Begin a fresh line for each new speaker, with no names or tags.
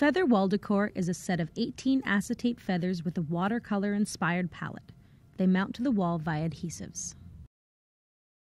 Feather wall decor is a set of 18 acetate feathers with a watercolor-inspired palette. They mount to the wall via adhesives.